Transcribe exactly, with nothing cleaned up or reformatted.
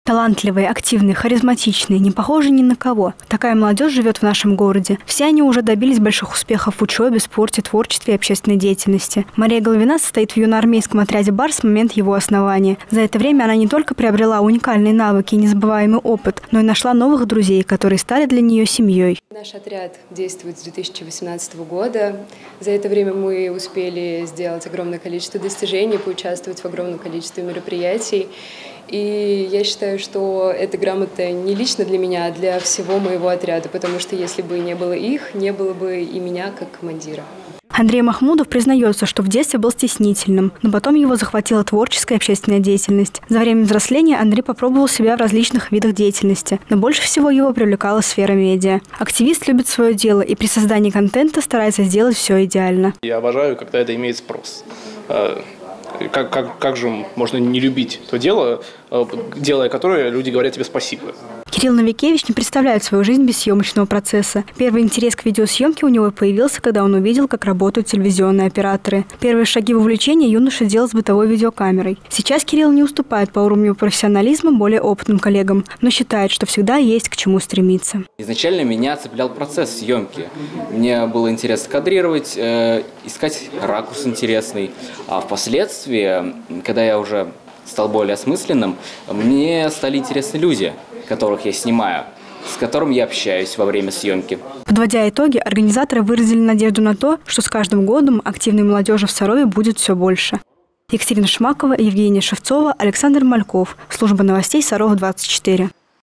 Талантливые, активные, харизматичные, не похожи ни на кого. Такая молодежь живет в нашем городе. Все они уже добились больших успехов в учебе, спорте, творчестве и общественной деятельности. Мария Головина состоит в юноармейском отряде «Бар» с момента его основания. За это время она не только приобрела уникальные навыки и незабываемый опыт, но и нашла новых друзей, которые стали для нее семьей. Наш отряд действует с две тысячи восемнадцатого года. За это время мы успели сделать огромное количество достижений, поучаствовать в огромном количестве мероприятий. И я считаю, что эта грамота не лично для меня, а для всего моего отряда, потому что если бы не было их, не было бы и меня как командира. Андрей Махмудов признается, что в детстве был стеснительным, но потом его захватила творческая и общественная деятельность. За время взросления Андрей попробовал себя в различных видах деятельности, но больше всего его привлекала сфера медиа. Активист любит свое дело и при создании контента старается сделать все идеально. Я обожаю, когда это имеет спрос. Как, как, как же можно не любить то дело, делая которое люди говорят тебе спасибо. Кирилл Новикевич не представляет свою жизнь без съемочного процесса. Первый интерес к видеосъемке у него появился, когда он увидел, как работают телевизионные операторы. Первые шаги в увлечении юноша делал с бытовой видеокамерой. Сейчас Кирилл не уступает по уровню профессионализма более опытным коллегам, но считает, что всегда есть к чему стремиться. Изначально меня цеплял процесс съемки. Мне было интересно кадрировать, э, искать ракурс интересный. А впоследствии, когда я уже стал более осмысленным, мне стали интересны люди, которых я снимаю, с которым я общаюсь во время съемки. Подводя итоги, организаторы выразили надежду на то, что с каждым годом активной молодежи в Сарове будет все больше. Екатерина Шмакова, Евгения Шевцова, Александр Мальков. Служба новостей Саров двадцать четыре.